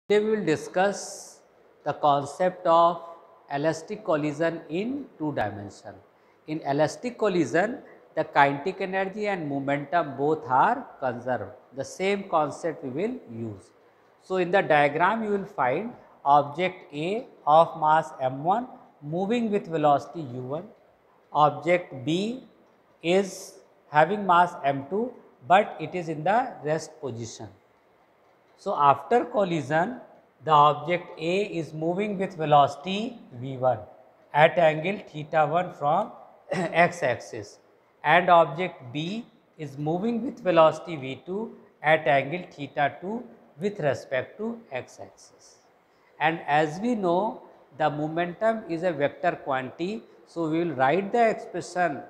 Today we will discuss the concept of elastic collision in two dimension. In elastic collision, the kinetic energy and momentum both are conserved. The same concept we will use. So, in the diagram you will find object A of mass m1 moving with velocity u1, object B is having mass m2, but it is in the rest position. So, after collision, the object A is moving with velocity v1 at angle theta 1 from x axis, and object B is moving with velocity v2 at angle theta 2 with respect to x axis. And as we know, the momentum is a vector quantity. So, we will write the expression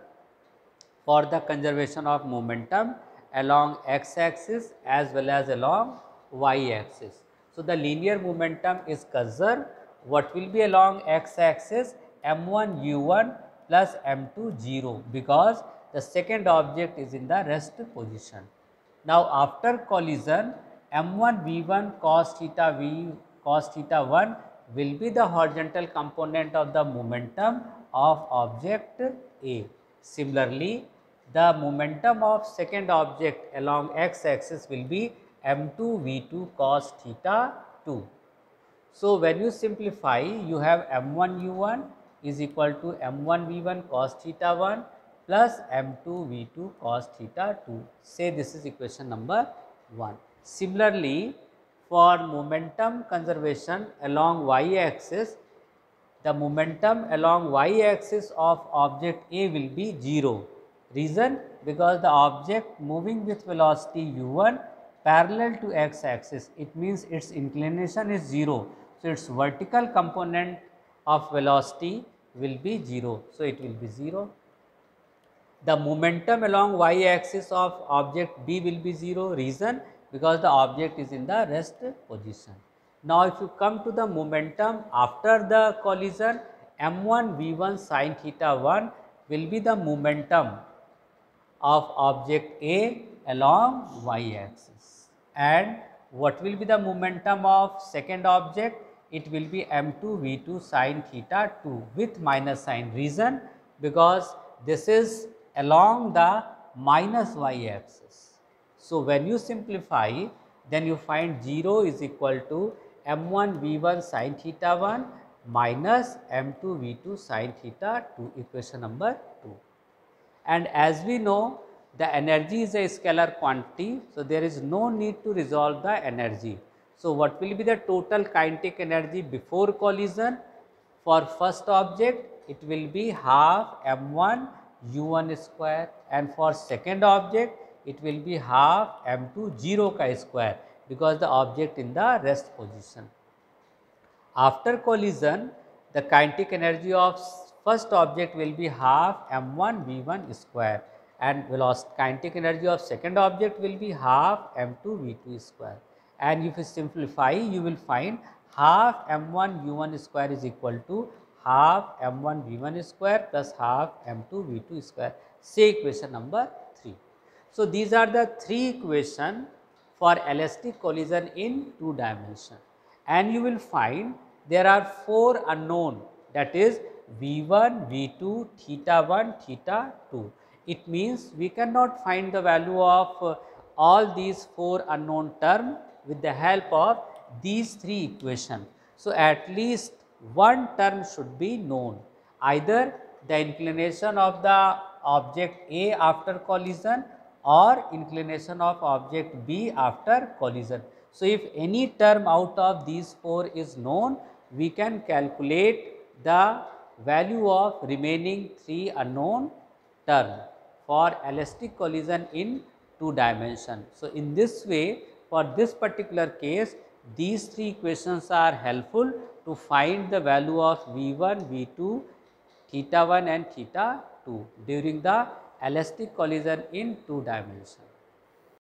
for the conservation of momentum along x axis as well as along y axis. So, the linear momentum is conserved. What will be along x axis? m1 u1 plus m2 0, because the second object is in the rest position. Now, after collision, m1 v1 cos theta v cos theta 1 will be the horizontal component of the momentum of object A. Similarly, the momentum of second object along x axis will be m2 v2 cos theta 2. So, when you simplify, you have m1 u1 is equal to m1 v1 cos theta 1 plus m2 v2 cos theta 2. Say this is equation number 1. Similarly, for momentum conservation along y axis, the momentum along y axis of object A will be 0. Reason? Because the object moving with velocity u1 parallel to x axis, it means its inclination is 0. So, its vertical component of velocity will be 0. So, it will be 0. The momentum along y axis of object B will be 0. Reason? Because the object is in the rest position. Now, if you come to the momentum after the collision, m1 v1 sin theta 1 will be the momentum of object A along y axis. And what will be the momentum of second object? It will be m2 v2 sin theta 2 with minus sign. Reason? Because this is along the minus y axis. So, when you simplify, then you find 0 is equal to m1 v1 sin theta 1 minus m2 v2 sin theta 2, equation number 2. And as we know, the energy is a scalar quantity. So, there is no need to resolve the energy. So, what will be the total kinetic energy before collision? For first object, it will be half m1 u1 square, and for second object, it will be half m2 0 ka square, because the object in the rest position. After collision, the kinetic energy of first object will be half m1 v1 square, and velocity kinetic energy of second object will be half m2 v2 square. And if you simplify, you will find half m1 u1 square is equal to half m1 v1 square plus half m2 v2 square. Say equation number 3. So, these are the three equations for elastic collision in two dimension, and you will find there are four unknown, that is v1, v2, theta 1, theta 2. It means we cannot find the value of all these four unknown terms with the help of these three equations. So, at least one term should be known, either the inclination of the object A after collision or inclination of object B after collision. So, if any term out of these four is known, we can calculate the value of remaining three unknown term for elastic collision in two dimension. So, in this way, for this particular case, these three equations are helpful to find the value of v1, v2, theta 1 and theta 2 during the elastic collision in two dimension.